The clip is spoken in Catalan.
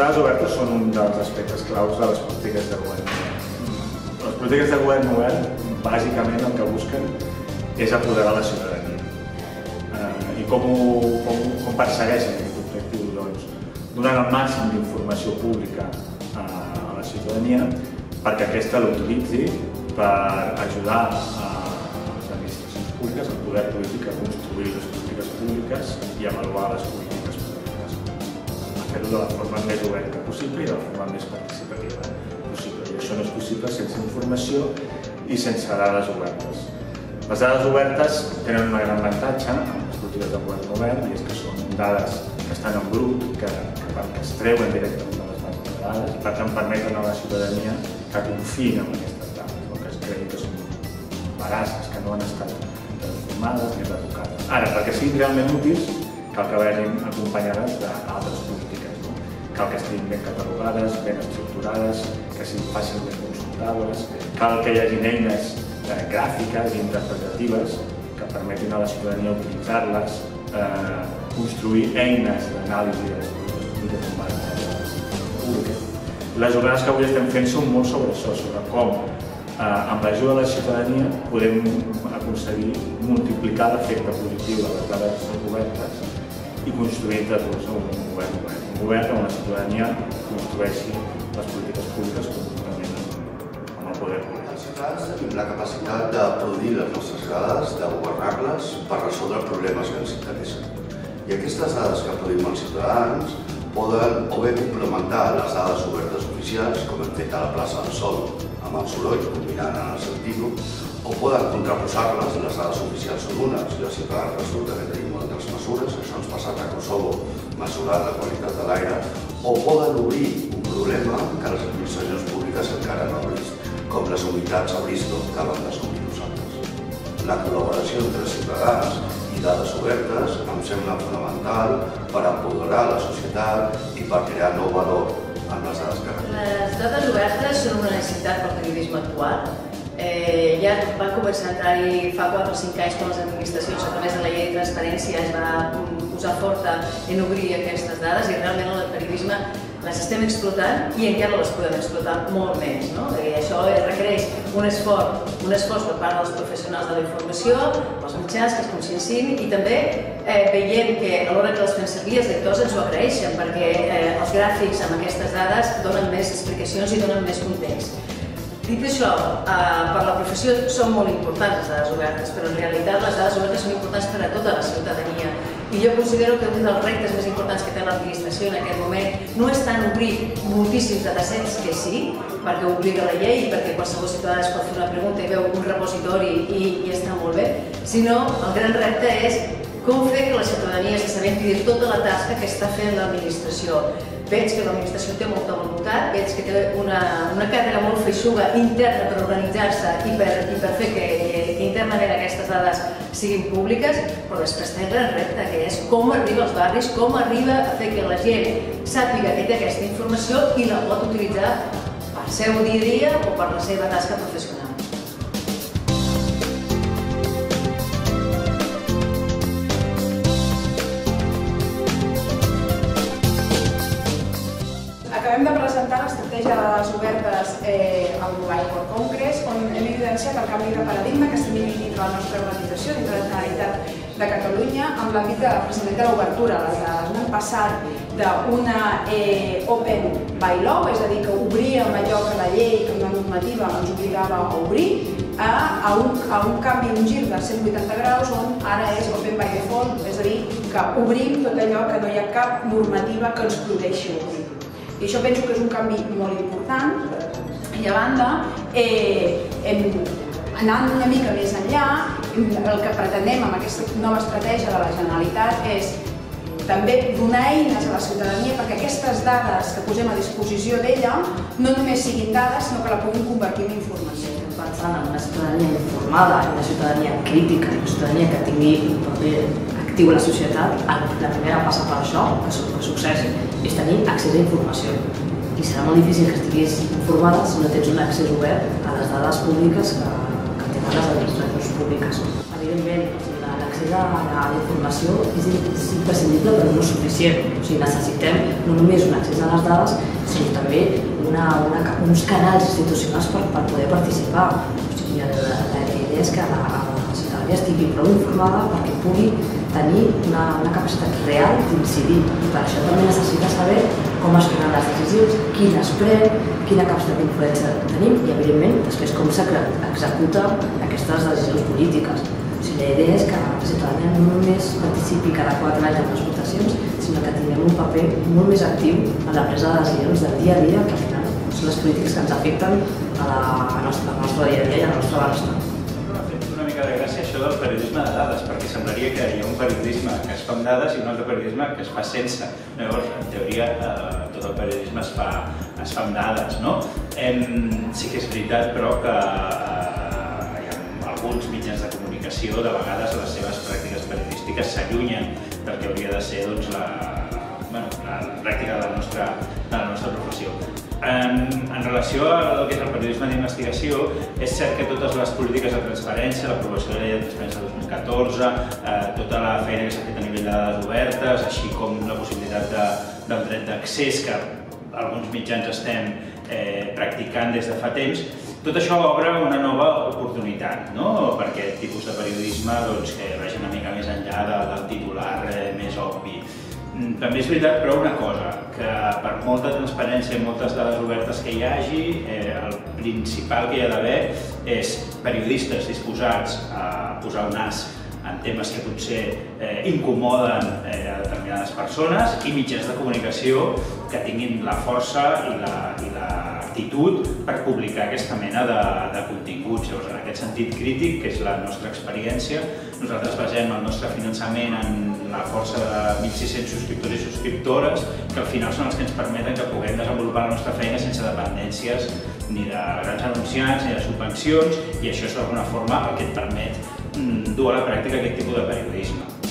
dades obertes són un dels aspectes claus de les polítiques de govern obert. Les polítiques de govern obert, bàsicament, el que busquen és apoderar la ciutadania. I com persegueixen aquest objectiu? Doncs, donant el màxim d'informació pública a la ciutadania perquè aquesta l'utilitzi per ajudar a les administracions públiques, al poder polític, a construir les polítiques públiques i avaluar les polítiques públiques. A fer-ho de la forma més oberta possible i de la forma més participativa possible. I això no és possible sense informació i sense dades obertes. Les dades obertes tenen un gran avantatge amb les polítiques de govern obert i és que són dades que estan en brut, que es treuen directament de les bases de dades i per tant permeten a la ciutadania que confiïn en aquestes dades, que es creguin que són veraces, que no han estat transformades ni retocades. Ara, perquè siguin realment útils, cal que vagin acompanyades d'altres polítiques. Cal que estiguin ben catalogades, ben estructurades, que siguin fàcilment consultables, cal que hi hagi eines gràfiques i interpretatives que permetin a la ciutadania utilitzar-les, construir eines d'anàlisi de les polítiques en base a les dades públiques. Les jornades que avui estem fent són molt sobre això, sobre com amb l'ajuda de la ciutadania podem aconseguir multiplicar l'efecte positiu de les dades obertes i construir entre tots un govern obert. Un govern on la ciutadania construeixi les polítiques públiques conjuntament amb el poder polític. Els ciutadans tenim la capacitat de produir les nostres dades, de governar-les per resoldre problemes que ens interessen. I aquestes dades que produïm els ciutadans poden o bé complementar les dades obertes oficials, com hem fet a la plaça del Sol amb el soroll, combinant en el sentit, o poden contraposar-les, les dades oficials són unes i els ciutadans resulta que tenim altres mesures, això ens passa a Kosovo, mesurant la qualitat de l'aire, o poden obrir un problema que les administracions públiques encara no han vist, com les unitats a Bristol que vam descobrir nosaltres. La col·laboració entre ciutadans i dades obertes em sembla fonamental per apoderar la societat i per crear nou valor en les dades que rebem. Les dades obertes són una necessitat pel periodisme actual. Ja van començar a entrar-hi fa 4 o 5 anys quan les administracions, a través de la llei de transparència, es va posar forta en obrir aquestes dades i realment el periodisme les estem explotant i encara les podem explotar molt més. Això requereix un esforç per part dels professionals de la informació, els mitjans que es consciencin i també veiem que a l'hora que els fem servir els lectors ens ho agraeixen perquè els gràfics amb aquestes dades donen més explicacions i donen més context. Dit això, per la professió són molt importants les dades obertes, però en realitat les dades obertes són importants per a tota la ciutadania. I jo considero que un dels reptes més importants que té l'administració en aquest moment no és tant obrir moltíssims datasets, que sí, perquè ho obliga la llei i perquè qualsevol ciutadà es pot fer una pregunta i veu un repositori i està molt bé, sinó el gran repte és com fer que la ciutadania s'assabenti de tota la tasca que està fent l'administració. Veig que l'administració té molta voluntat, veig que té una càrrega molt feixuga interna per organitzar-se i per fer que internament aquestes dades siguin públiques, però després té el gran repte, que és com arriba als barris, com arriba a fer que la gent sàpiga que té aquesta informació i la pot utilitzar pel seu dia a dia o per la seva tasca professional. Acabem de presentar l'estratègia de dades obertes al Mobile World Congress, on hem evidenciat el canvi de paradigma que estem vivint dintre la nostra organització, dintre la Generalitat de Catalunya, amb l'àmbit precisament de l'obertura a les dades. Hem passat d'una open by law, és a dir, que obríem allò que la llei, que una normativa ens obligava a obrir, a un canvi, un gir de 180 graus, on ara és open by default, és a dir, que obrim tot allò que no hi ha cap normativa que ens protegeixi obrir. I això penso que és un canvi molt important. I a banda, anant una mica més enllà, el que pretenem amb aquesta nova estratègia de la Generalitat és també donar eines a la ciutadania perquè aquestes dades que posem a disposició d'ella no només siguin dades, sinó que la puguin convertir en informació. Pensant en una ciutadania informada, en una ciutadania crítica, en una ciutadania que tingui un paper actiu a la societat, la primera passa per això, que successi, és tenir accés a informació. I serà molt difícil que estiguis informada si no tens un accés obert a les dades públiques que tens fan les administracions públiques. Evidentment, l'accés a la informació és imprescindible però no suficient. O sigui, necessitem no només un accés a les dades, sinó també uns canals institucionals per poder participar. O sigui, la idea és que la ciutadania estigui prou informada perquè pugui tenir una capacitat real d'incidir. I per això també necessita saber com es prenen les decisions, qui les pren, quina capacitat d'influència tenim i, evidentment, després com s'executa aquestes decisions polítiques. O sigui, la idea és que la ciutadania no només participi cada 4 anys en les votacions, sinó que tinguem un paper molt més actiu en la presa de decisions del dia a dia, que al final són les polítiques que ens afecten al nostre dia a dia i al nostre benestar. Una mica de gràcia això del periodisme de dades, perquè semblaria que hi ha un periodisme que es fa amb dades i un altre periodisme que es fa sense. Llavors, en teoria, tot el periodisme es fa amb dades, no? Sí que és veritat, però, que hi ha alguns mitjans de comunicació, de vegades les seves pràctiques periodístiques s'allunyen del que hauria de ser la pràctica de la nostra professió. En relació al que és el periodisme d'investigació, és cert que totes les polítiques de transparència, l'aprovació de la llei de transparència de 2014, tota la feina que s'ha fet a nivell de dades obertes, així com la possibilitat del dret d'accés que alguns mitjans estem practicant des de fa temps, tot això obre una nova oportunitat per aquest tipus de periodisme que vagi una mica més enllà del titular més obvi. També és veritat, però, una cosa, que per molta transparència i moltes dades obertes que hi hagi, el principal que hi ha d'haver és periodistes disposats a posar el nas en temes que potser incomoden a determinades persones i mitjans de comunicació que tinguin la força i l'actitud per publicar aquesta mena de continguts. Llavors, en aquest sentit crític, que és la nostra experiència, nosaltres basem el nostre finançament en la força de 1.600 subscriptors i subscriptores, que al final són els que ens permeten que puguem desenvolupar la nostra feina sense dependències ni de grans anunciants ni de subvencions, i això és d'alguna forma el que et permet dur a la pràctica aquest tipus de periodisme.